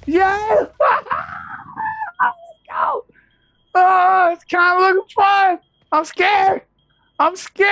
Yes! Let's go! Oh, it's kind of looking fun. I'm scared. I'm scared.